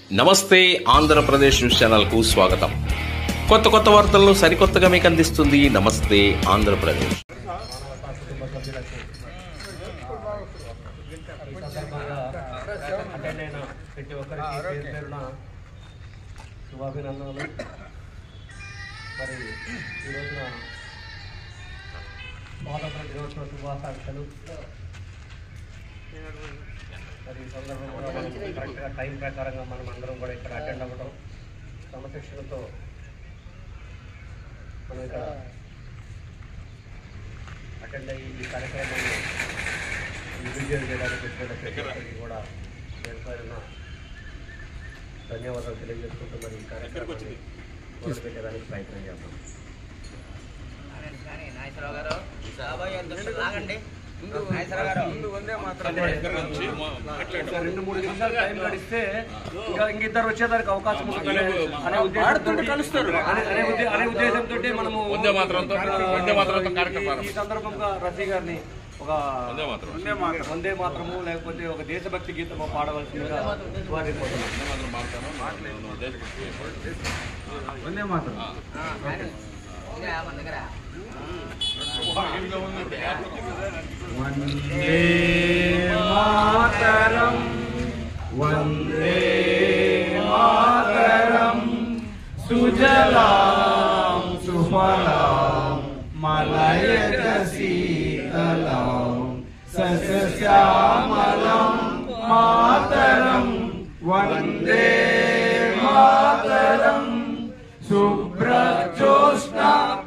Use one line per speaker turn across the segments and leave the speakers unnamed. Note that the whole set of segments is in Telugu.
నమస్తే ఆంధ్రప్రదేశ్ న్యూస్ ఛానల్కు స్వాగతం. కొత్త కొత్త వార్తలను సరికొత్తగా మీకు అందిస్తుంది నమస్తే ఆంధ్రప్రదేశ్.
ప్రతి ఒక్కరికి శుభాభినందనలు. మరి ఈ రోజున స్వాతంత్ర దినోత్సవ శుభాకాంక్షలు. మరి ఈ సందర్భంగా కరెక్ట్గా టైం ప్రకారంగా మనం అందరం కూడా ఇక్కడ అటెండ్ అవ్వడం, క్రమశిక్షణతో మనం ఇక్కడ అటెండ్ అయ్యి ఈ కార్యక్రమాన్ని విజయం చేయడానికి ప్రతి ఒక్కరికి కూడా ఏర్పడిన ధన్యవాదాలు తెలియజేసుకుంటూ మరి ఈ కార్యక్రమాన్ని మొదలుపెట్టడానికి ప్రయత్నం చేద్దాం. రెండు మూడు నిమిషాలు టైం గడిస్తే ఇంకిద్దరు వచ్చేదానికి అవకాశం ఉంటుంది అనే ఉద్దేశంతో మనము ఈ సందర్భంగా రఫీ గారిని ఒక వందే మాత్రము లేకపోతే ఒక దేశభక్తి గీతము పాడవలసిందిగా వందే మాత్రం. వందే మాతరం వందే మాతరం సుజలాం సుఫలాం మలయజ శీతలాం సస్యశ్యామలం మాతరం వందే మాతరం శుభ్రజ్యోత్స్న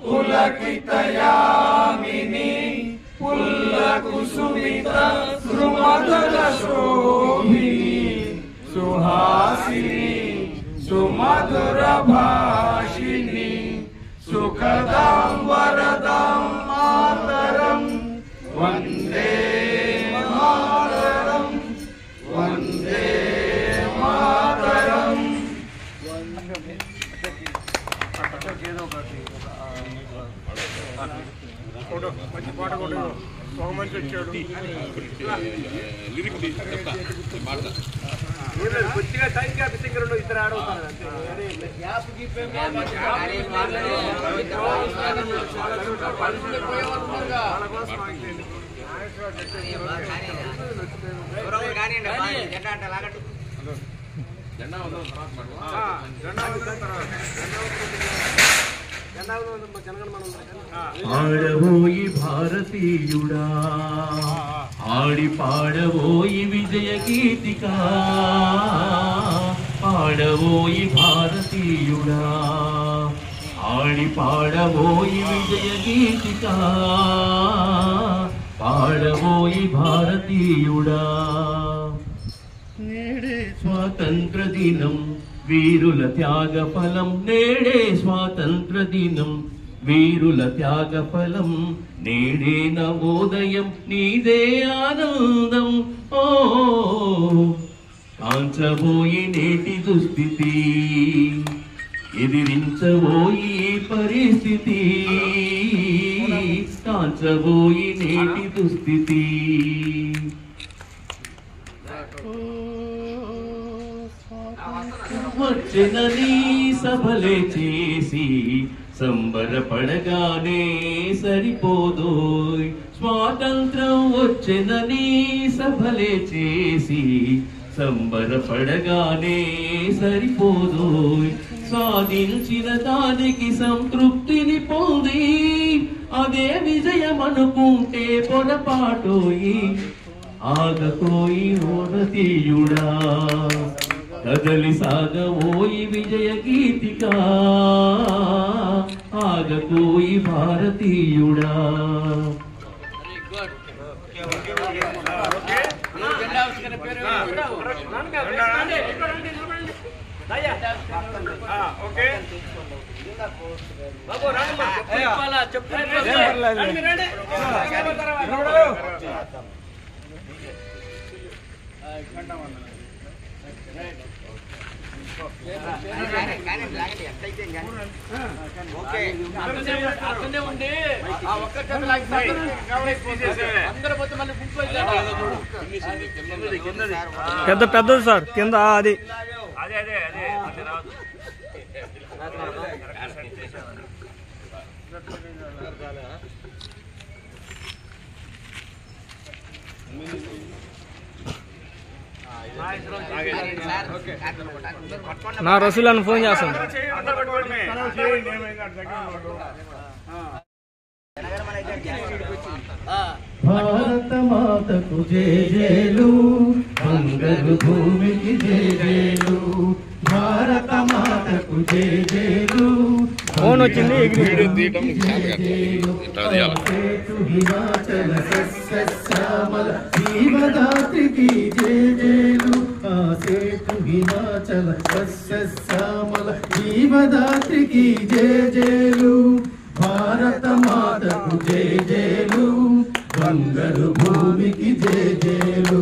పులకితయామిని పుల్లకుసుమిత సుమధుర శోభిని సుహాసిని సుమధుర భాషిని సుఖదాం వరదాం మాతరం వందే మాతరం వందే మాతరం. మంచి పాట కూడా ఒక మంచి వచ్చాడు కొద్దిగా టైం గ్యాప్ సింగర్ ఇద్దరు ఆడవుతారు
ఆడబోయి భారతీయుడా ఆడి పాడబోయి విజయ గీతిక ఆడబోయి భారతీయుడా ఆడి పాడబోయి విజయ గీతిక పాడబోయి భారతీయుడా. నేడే స్వాతంత్ర దినం వీరుల త్యాగ ఫలం, నేడే స్వాతంత్ర దినం వీరుల త్యాగ ఫలం, నేడే నవోదయం నీదే ఆనందం. ఓ కాంచబోయి నేటి దుస్థితి ఎదిరించబోయి పరిస్థితి, కాంచబోయి నేటి దుస్థితి. వచ్చెనని సభలే చేసి సంబరపడగానే సరిపోదోయ్, స్వాతంత్రం వచ్చెనని సభలే చేసి సంబరపడగానే సరిపోదోయ్. సాధించిన దానికి సంతృప్తిని పొంది అదే విజయం అనుకుంటే పొరపాటోయి. ఆగకోయి భారతీయుడా కదలి సాగవోయి విజయ గీతిక ఆగకోయి భారతీయుడా.
పెద్దది సార్ కింద అది నా రసూలను ఫోన్ చేస్తాను.
భారత మాతకు జేజేలు, బంగారు భూమికి జేజేలు. భారత మాతకు జేజేలు,
ఫోన్ వచ్చింది
హిమాచల సస్యశ్యామల జీవదాత్రికి జేజేలు. సేతు హిమాచల సస్యశ్యామల జీవదాత్రికి జేజేలు. భారత మాతకు జేజేలు, బంగారు భూమికి జేజేలు.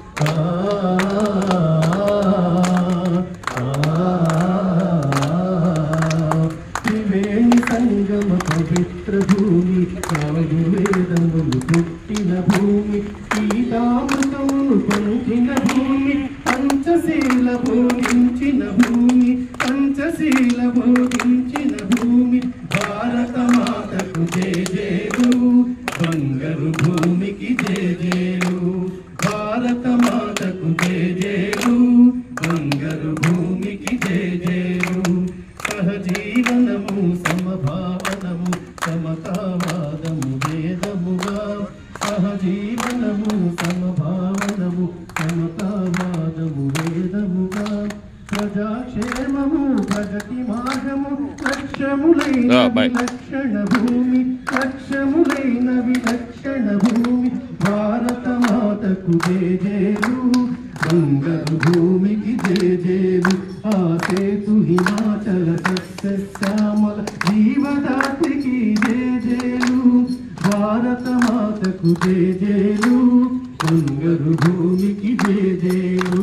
త్రివేణి సంగమ పవిత్ర భూమి, నాలుగు వేదములు పుట్టిన భూమి, గీతామృతమును పంచిన భూమి, పంచశీల బోధించిన భూమి, పంచశీల బోధించిన భూమి. భారత మాతకు జేజేలు, బంగారు భూమికి జేజేలు. భారత మాతకు జేజేలు, బంగారు భూమికి జేజేలు. సహజీవనము సమభావనము సమతావాదము వేదముగా. సహజీవనము సమభావనము సమతావాదము వేదముగా. ప్రజాక్షేమము ప్రగతి మార్గము, లక్ష్యములైన విలక్షణ భూమి, లక్ష్యములైన విలక్షణ భూమి. భారత మాతకు జేజేలు, బంగారు భూమికి జేజేలు. ఆ సేతు హిమాచల సస్యశ్యామల జీవదాత్రికి జేజేలు. భారత మాతకు జేజేలు, బంగారు భూమికి జేజేలు.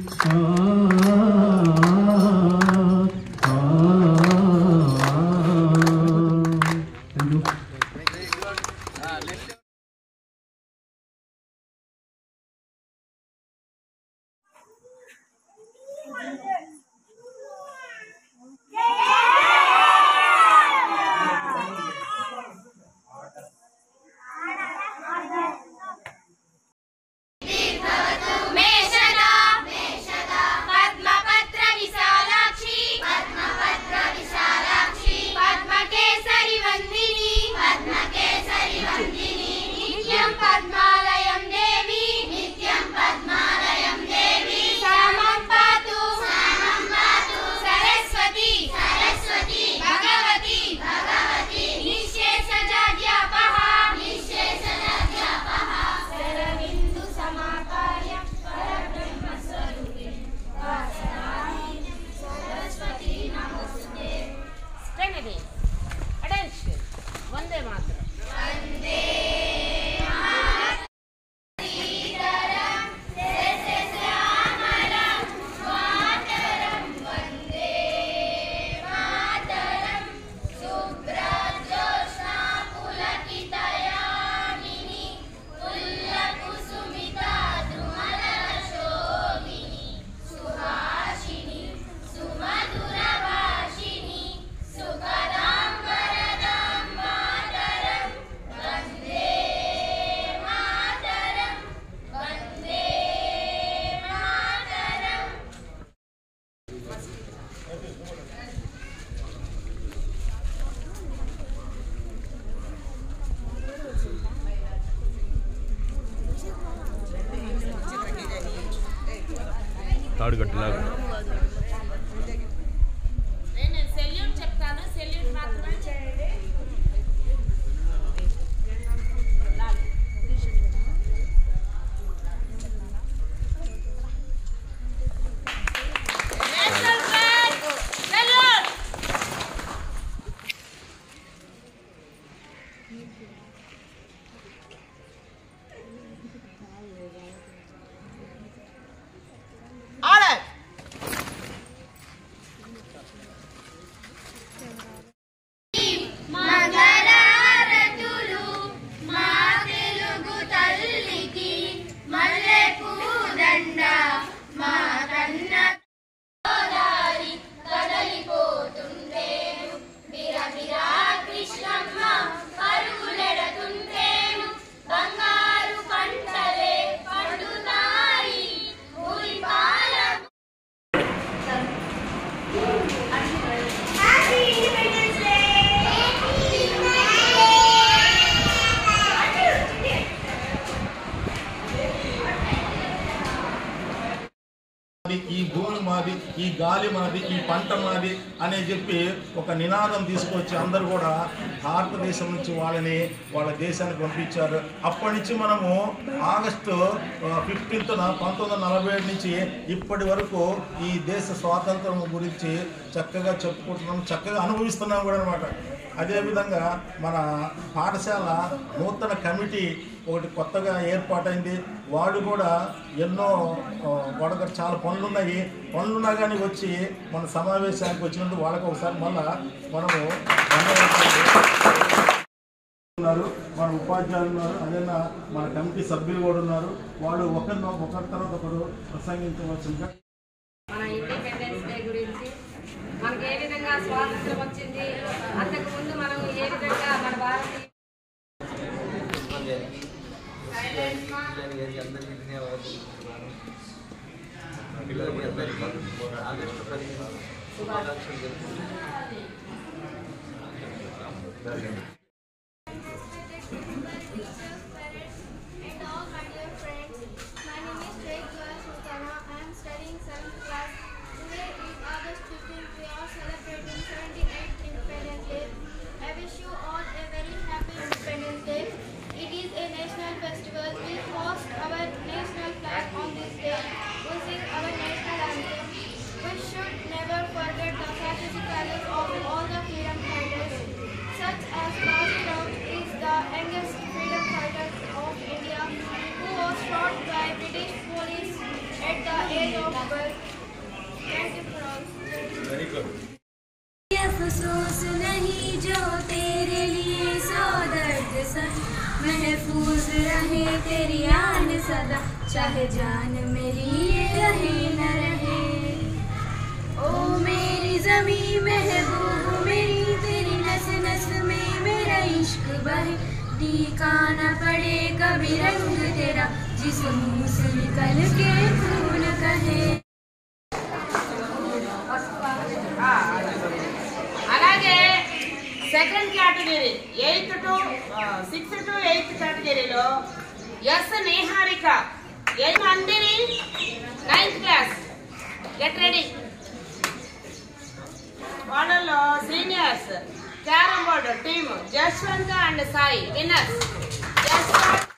తాడుగట్టులాగా
నేను సెల్యూట్ చెప్తాను, సెల్యూట్ మాత్రమే చేయండి.
భూమి మాది, ఈ గాలి మాది, ఈ పంట మాది అని చెప్పి ఒక నినాదం తీసుకొచ్చి అందరూ కూడా భారతదేశం నుంచి వాళ్ళని వాళ్ళ దేశానికి పంపించారు. అప్పటి నుంచి మనము ఆగస్టు 15న 1947 నుంచి ఇప్పటి వరకు ఈ దేశ స్వాతంత్రం గురించి చక్కగా చెప్పుకుంటున్నాం, చక్కగా అనుభవిస్తున్నాం కూడా అనమాట. అదేవిధంగా మన పాఠశాల నూతన కమిటీ ఒకటి కొత్తగా ఏర్పాటైంది. వాళ్ళు కూడా ఎన్నో వాళ్ళకి చాలా పనులున్నా కానీ వచ్చి మన సమావేశానికి వచ్చినందుకు వాళ్ళకి ఒకసారి మళ్ళా మనము ఉన్నారు, మన ఉపాధ్యాయులు ఉన్నారు, అదేనా మన కమిటీ సభ్యులు కూడా ఉన్నారు. వాళ్ళు ఒకరి తర్వాత ఒకరు ప్రసంగించవచ్చుగా.
మన ఇండిపెండెన్స్ డే గురించి మనకి ఏ విధంగా స్వాతంత్రం వచ్చింది, అంతకు ముందు మనం ఏ విధంగా మన భారతీయ
अफसोस नहीं जो तेरे लिए सौ दर्द सा महफूज रहे तेरी आन सदा, चाहे जान मेरी ये रहे न रहे। ओ मेरी ज़मीं महबूब मेरी, तेरी नस नस में मेरा इश्क बहे, टीका न पड़े कभी रंग तेरा जिस मुँह से निकल के खून कहे।
అలాగే second category 8th to 6th to 8th కేటగిరీలో ఎస్ నిహారిక మందిరి 9th క్లాస్. Get ready. వాళ్ళలో seniors carrom board team Jaswant and Sai winners.